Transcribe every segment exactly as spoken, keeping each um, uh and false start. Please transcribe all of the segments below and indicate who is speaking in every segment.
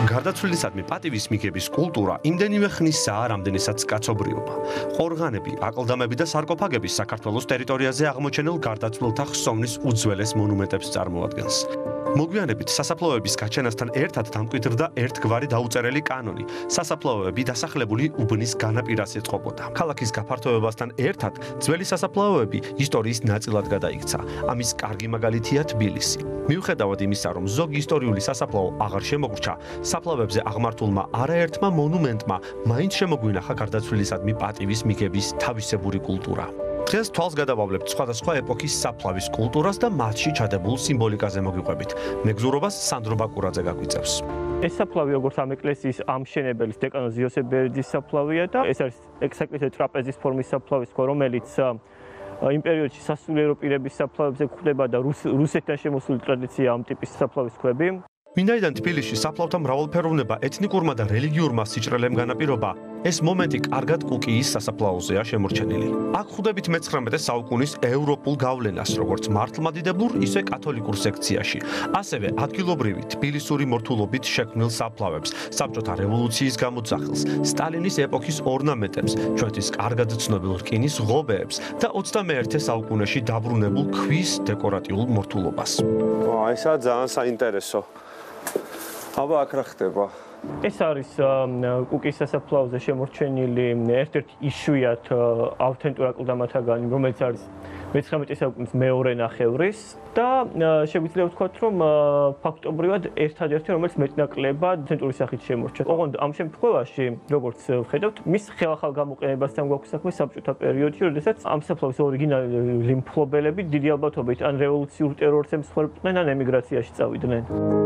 Speaker 1: გარდაცვლილისადმი პატივის მიგების კულტურა იმდენივე ხნისაა, რამდენისაც კაცობრიობა. ყორღანები, აკლდამები და სარკოფაგები საქართველოს ტერიტორიაზე აღმოჩენილ გარდაცვლილთა ხსოვნის უძველეს მონუმენტებს წარმოადგენს. მოგვიანებით სასაფლაოების გაჩენასთან ერთად დამკვიდრდა ერთგვარი დაუწერელი კანონი. სასაფლაოები დასახლებული უბნის განაპირას ეწყობოდა. ქალაქის გაფართოებასთან ერთად ძველი სასაფლაოები ისტორიის ნაწილად გადაიქცა. ამის კარგი მაგალითია თბილისი. მიუხედავად იმისა, რომ ზოგი ისტორიული სასაფლაო აღარ შემოგრჩა, საფლავებზე აღმართულმა არაერთმა მონუმენტმა მაინც შემოგვინახა გარდაცვლილისადმი პატივის მიგების თავისებური კულტურა. დღეს თვალს გადავავლებთ სხვადასხვა ეპოქის საფლავის კულტურას და მათში ჩადებულ სიმბოლიკაზე მოგვიყვებით. მეგზურობას სანდრო ბაკურაძე გაგვიწევს.
Speaker 2: ეს საფლავი როგორც ამ ეკლესიის ამშენებელის დეკანოზ იოსებ ბერიძის საფლავია და ეს არის ექსაქტamente ტრაპეზის ფორმის საფლავის სხვა, რომელიც იმ პერიოდში სასულიერო პირების საფლავებზე გვხვდება და რუსეთთან შემოსული ტრადიცია ამ ტიპის საფლავის ქვები.
Speaker 1: ვინაიდან თბილისში საფლავთა მრავალფეროვნება ეთნიკურმა და რელიგიურმა სიჭრელემ განაპირობა, ეს მომენტი კარგად კუკიის სასაფლაოზეა შემორჩენილი. აქ ხვდებით მეცხრამეტე საუკუნის ევროპულ გავლენას, როგორც მართლმადიდებლურ, ისე კათოლიკურ სექციაში. ასევე ადგილობრივი თბილისური მორთულობით შექმნილ საფლავებს, საბჭოთა რევოლუციის გამოძახილს, სტალინის ეპოქის ორნამენტებს, ჩვენთვის კარგად ცნობილ რკინის ღობეებს და ოცდამეერთე საუკუნეში დაბრუნებულ ქვის დეკორატიულ მორთულობას.
Speaker 3: ესაა ძალიან საინტერესო. აბა აქ რა ხდება?
Speaker 2: ეს არის კუკიის სასაფლაოზე შემორჩენილი ერთ-ერთი იშვიათ ავთენტურ აკლდამათაგანი, რომელიც არის მეცხრამეტე საუკუნის მეორე ნახევრის და შეგვიძლია ვთქვათ, რომ ფაქტობრივად ერთადერთი, რომელიც მეტნაკლებად ავთენტური სახით შემორჩა. ოღონდ ამ შემთხვევაში, როგორც ვხედავთ, მის ხელახალ გამოყენებასთან გვაქვს საქმე საბჭოთა პერიოდში, როდესაც ამ საფლავის ორიგინალური მფლობელები დიდი ალბათობით ან რევოლუციურ ტერორს ემსხვერპლდნენ, ან ემიგრაციაში წავიდნენ.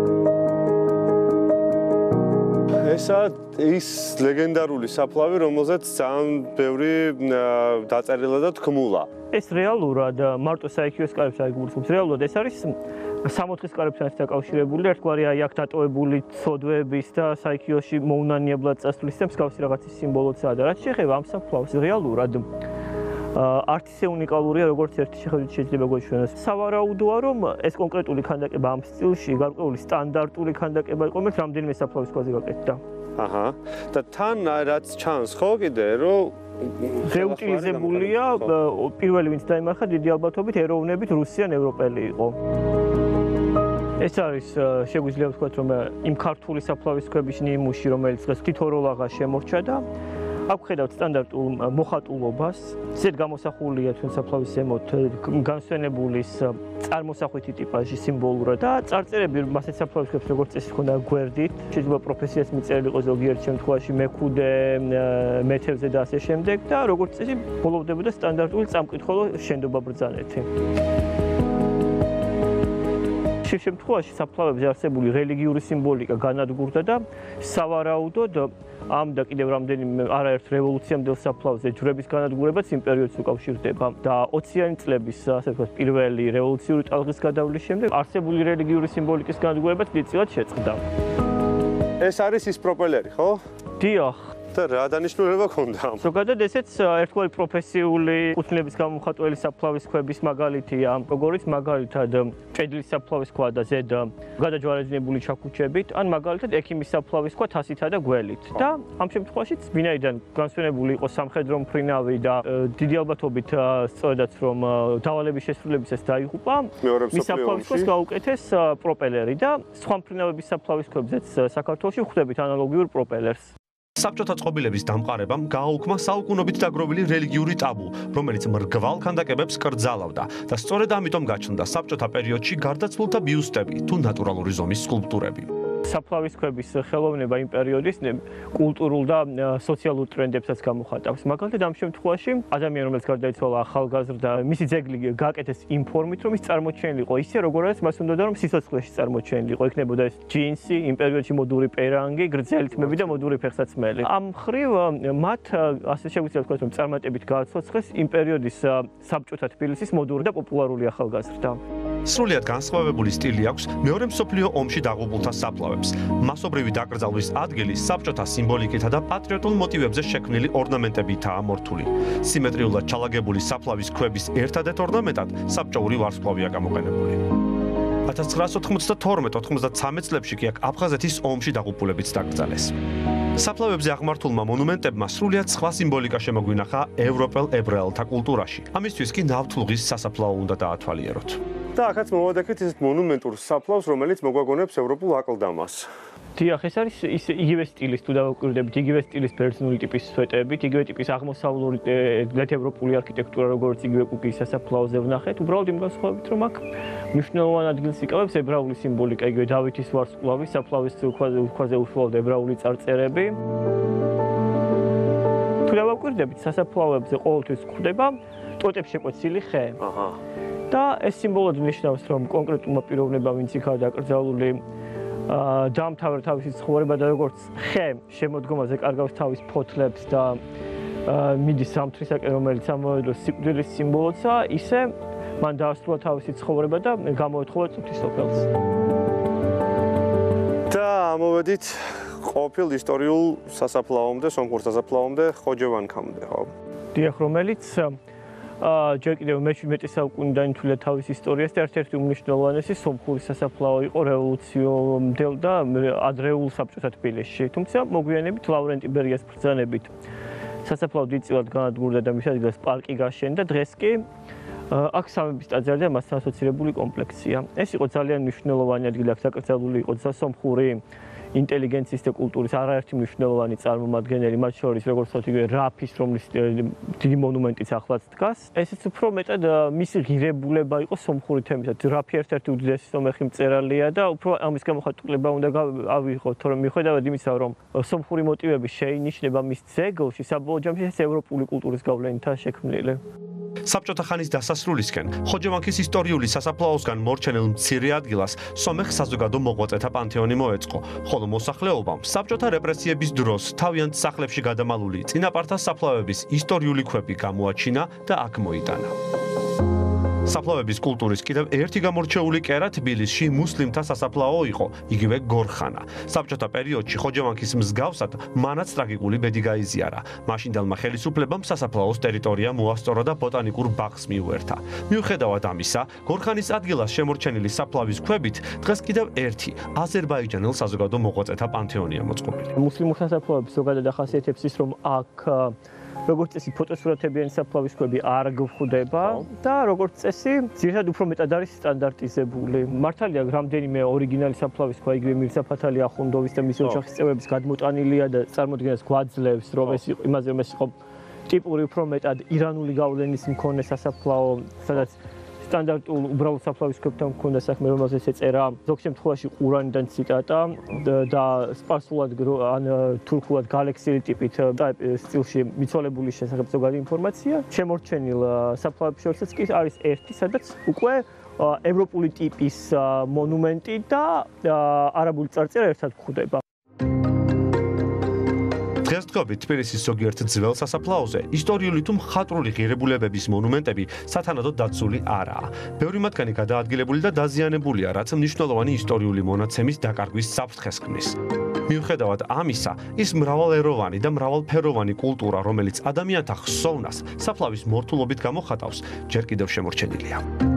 Speaker 3: ესა ის ლეგენდარული საფლავი, რომელზეც ძალიან ბევრი დაწერილა და თქმულა.
Speaker 2: ეს რეალურად მარტო საიქიოს კარებს არ გულისხმობს. რეალურად ეს არის სამოთხის კარებთან დაკავშირებული ერთგვარი აი აქ დატოვებული ცოდვების და საიქიოში მოუნანიებლად წასვლის და მსგავსი რაღაცის სიმბოლოა და რაც შეეხება ამ საფლავს რეალურად არც ისე უნიკალურია, როგორც ერთი შეხედვით შეიძლება გვეჩვენოს. სავარაუდოა, რომ ეს კონკრეტული ქანდაკება ამ სტილში გარკვეული სტანდარტული ქანდაკება იყო, რომელიც რამდენიმე საფლავის ქვაზე გაკეთდა.
Speaker 3: აჰა. და თან რაც ჩანს ხო კიდე, რომ
Speaker 2: რეუტილიზებულია, პირველი ვინც დაიმარხა დიდი ალბათობით ეროვნებით რუსი ან ევროპელი იყო. ეს არის შეგვიძლია ვთქვათ, რომ იმ ქართული საფლავის ქვების ნიმუში, რომელიც დღეს თითოეულაღა შემორჩა და აქ ხედავთ სტანდარტულ მოხატულობას, ზედ გამოსახულია თუნ საფლავის ზემოთ განსვენებული წარმოსახვითი ტიპაჟი სიმბოლურად და წარწერები მასეთ საფლავის ქვებს როგორც წესი ჰქონდა გვერდით, შეიძლება პროფესიას მიწერილი იყო ზოგიერთ შემთხვევაში მექუდე, მეთევზე და ასე შემდეგ და როგორც წესი ბოლოვდებოდა სტანდარტული წამკითხველო შენდობა ბრძანეთი. შე შემთხვევაში საფლავებზე არსებული რელიგიური სიმბოლიკა განადგურდა და სავარაუდოდ ამ და კიდევ რამდენიმე არაერთ რევოლუციამდელ საფლავზე ჯვრების განადგურებაც იმ პერიოდს უკავშირდება და ოციანი წლების ასე ვთქვათ პირველი რევოლუციური ტალღის გადავლის შემდეგ არსებული რელიგიური სიმბოლიკის განადგურებაც დიდწილად შეწყდა.
Speaker 3: ეს არის ის პროპელერი, ხო?
Speaker 2: დიახ.
Speaker 3: და რა დანიშნულება ქონდა?
Speaker 2: ზოგადად ესეც ერთგვარი პროფესიული კუთვნილების გამომხატველი საფლავის ქვების მაგალითია, როგორიც მაგალითად ჭედლის საფლავის ქვა და ზედ გადაჯვარედინებული ჩაქუჩებით, ან მაგალითად ექიმის საფლავის ქვა თასითა და გველით. და ამ შემთხვევაშიც ვინაიდან განსვენებული იყო სამხედრო მფრინავი და დიდი ალბათობით სწორედაც რომ დავალების შესრულებისას დაიღუპა, მის საფლავის ქვას გაუკეთეს პროპელერი და სხვა მფრინავების საფლავის ქვებზეც საქართველოში ვხვდებით ანალოგიურ პროპელერს.
Speaker 1: საბჭოთა წყობილების დამყარებამ გააუქმა საუკუნობით დაგროვილი რელიგიური ტაბუ, რომელიც მრგვალ ქანდაკებებს კრძალავდა და სწორედ ამიტომ გაჩნდა საბჭოთა პერიოდში გარდაცვლილთა ბიუსტები თუ ნატურალური ზომის სკულპტურები.
Speaker 2: საფლავის ქვების ხელოვნება იმ პერიოდის კულტურულ და სოციალურ ტრენდებსაც გამოხატავს. მაგალითად ამ შემთხვევაში ადამიანი, რომელიც გარდაიცვალა ახალგაზრდა, მისი ძეგლი გააკეთეს იმ ფორმით, რომ ის წარმოჩენილი იყო ისე, როგორიც მას უნდოდა, რომ სიცოცხლეში წარმოჩენილი იყო. იქნებოდა ეს ჯინსი, იმ პერიოდში მოდური პერანგი, გრძელი თმები და მოდური ფეხსაცმელი. ამ მხრივ მათ ასე შეგვიძლია ვთქვათ, რომ წარმატებით გააცოცხლეს იმ პერიოდის საბჭოთა თბილისის მოდური და პოპულარული ახალგაზრდა.
Speaker 1: სრულიად განსხვავებული სტილი აქვს მეორე მსოფლიო ომში დაღუპულთა საფლავებს. მასობრივი დაკრძალვის ადგილი საბჭოთა სიმბოლიკითა და პატრიოტულ მოტივებზე შექმნილი ორნამენტებითაა მორთული. სიმეტრიულად ჩალაგებული საფლავის ქვების ერთადერთ ორნამენტად საბჭოური ვარსკვლავია გამოყენებული. ათას ცხრაასი ოთხმოცდათორმეტ ოთხმოცდათსამეტ წლებში კი აქ აფხაზეთის ომში დაღუპულებიც დაკრძალეს. საფლავებზე აღმართულმა მონუმენტებმა სრულიად სხვა სიმბოლიკა შემოგვინახა ევროპელ ებრაელთა კულტურაში. ამისთვის კი ნავთლუღის სასაფლაო უნდა დაათვალიეროთ.
Speaker 3: და ახაც მოვადექით ეს მონუმენტურ საფლავს, რომელიც მოგვაგონებს ევროპულ აკლდამას.
Speaker 2: დიახ, ეს არის ის იგივე სტილის თუ დავაკვირდებით, იგივე სტილის ბერძნული ტიპის სვეტებით, იგივე ტიპის აღმოსავლური ევროპული არქიტექტურა, როგორც იგივე კუკიის სასაფლაოზე ვნახეთ, უბრალოდ იმ განსხვავებით, რომ აქ მნიშვნელოვან ადგილს იკავებს ებრაული სიმბოლიკა, იგივე დავითის ვარსკვლავი, საფლავის ქვაზე უშუალოდ ებრაული წარწერები. თუ დავაკვირდებით, სასაფლაოებზე ყოველთვის გვხვდება ტოტებს შეკვეცილი ხე.
Speaker 3: აჰა.
Speaker 2: და ეს სიმბოლოდ ნიშნავს, რომ კონკრეტულმა პიროვნებამ, ვინც იქაა დაკრძალული, დაამთავრა თავისი ცხოვრება და როგორც ხე შემოდგომაზე კარგავს თავის ფოთლებს და მიდის ზამთრისაკენ, რომელიც ამოედოს სიკვდილის სიმბოლოცა, ისე მან დაასრულა თავისი ცხოვრება და გამოეთხოვა წუთის სოფელს.
Speaker 3: და ამოვედით ყოფილ ისტორიულ სასაფლაომდე, სომხურ სასაფლაომდე, ხოჯევანქამდე, ხო?
Speaker 2: დიახ, რომელიც ჯერ კიდევ მეჩვიდმეტე საუკუნიდან ითვლიდა თავის ისტორიას და ერთ-ერთი უმნიშვნელოვანესი სომხური სასაფლაო იყო რევოლუციამდელ და ადრეულ საბჭოთა თბილისში. თუმცა მოგვიანებით ლავრენტი ბერიას ბრძანებით სასაფლაო დიდწილად განადგურდა და მის ადგილას პარკი გაშენდა. დღეს კი აქ სამების ტაძარი და მასთან ასოცირებული კომპლექსია. ეს იყო ძალიან მნიშვნელოვანი ადგილი, აქ დაკრძალული იყო სომხური ინტელიგენციის და კულტურის არაერთი მნიშვნელოვანი წარმომადგენელი, მათ შორის როგორც ვთქვათ, იგივე რაფის, რომლის დიდი მონუმენტიც ახლაც დგას. ესეც უფრო მეტად მისი ღირებულება იყო სომხური თემისათვის. რაფი ერთ-ერთი უდიდესი სომეხი მწერალია და უფრო ამის გამოხატულება უნდა ავიღოთ, რომ მიუხედავად იმისა, რომ სომხური მოტივები შეინიშნება მის ძეგლში, საბოლოო ჯამში ეს ევროპული კულტურის გავლენითაა შექმნილი.
Speaker 1: საბჭოთა ხანის დასასრულისკენ ხოჯევანქის ისტორიული სასაფლაოსგან მორჩენილ მცირე ადგილას სომეხ საზოგადო მოღვაწეთა პანთეონი მოეწყო, ხოლო მოსახლეობამ საბჭოთა რეპრესიების დროს თავიანთ სახლებში გადამალული წინაპართა საფლავების ისტორიული ქვები გამოაჩინა და აქ მოიტანა. საფლავების კულტურის კიდევ ერთი გამორჩეული კერა თბილისში მუსლიმთა სასაფლაო იყო, იგივე გორხანა. საბჭოთა პერიოდში ხოჯევანქის მსგავსად მანაც ტრაგიკული ბედი გაიზიარა. მაშინდელმა ხელისუფლებამ სასაფლაოს ტერიტორია მოასწორა და ბოტანიკურ ბაღს მიუერთა. მიუხედავად ამისა, გორხანის ადგილას შემორჩენილი საფლავის ქვებით დღეს კიდევ ერთი აზერბაიჯანელ საზოგადო მოღვაწეთა პანთეონია მოწყობილი.
Speaker 2: მუსლიმურ სასაფლაოებს ზოგადად ახასიათებს ის, რომ აქ როგორც წესი ფოტოსურათებიანი საფლავის ქვები არ გვხვდება და როგორც წესი ძირითადად უფრო მეტად არის სტანდარტიზებული. მართალია რამდენიმე ორიგინალი საფლავის ქვა იგივე მირზა ფათალი ახუნდოვის და მისი ოჯახის წევრების გადმოტანილია და წარმოადგენს გვაძლევს რომ ეს იყო იმაზე რომ ეს იყო ტიპური უფრო მეტად ირანული გავლენის მქონე სასაფლაო, სადაც სტანდარტულ უბრალოდ საფლავის ქვებთან მქონდა საქმე, რომელზეც ეწერა ზოგ შემთხვევაში ყურანიდან ციტატა და სპარსულად ან თურქულად გალექსირი ტიპით სტილში მიცვალებული შესახებ ზოგადი ინფორმაცია. შემორჩენილ საფლავებს შორისაც კი არის ერთი, სადაც უკვე ევროპული ტიპის მონუმენტი და არაბული წარწერა ერთად გვხვდება.
Speaker 1: დღესდღეობით თბილისის ზოგიერთ ძველ სასაფლაოზე ისტორიული თუ მხატვრული ღირებულებების მონუმენტები სათანადოდ დაცული არაა. ბევრი მათგანი გადაადგილებული და დაზიანებულია, რაც მნიშვნელოვანი ისტორიული მონაცემის დაკარგვის საფრთხეს ქმნის. მიუხედავად ამისა, ის მრავალეროვანი და მრავალფეროვანი კულტურა, რომელიც ადამიანთა ხსოვნას საფლავის მორთულობით გამოხატავს, ჯერ კიდევ შემორჩენილია.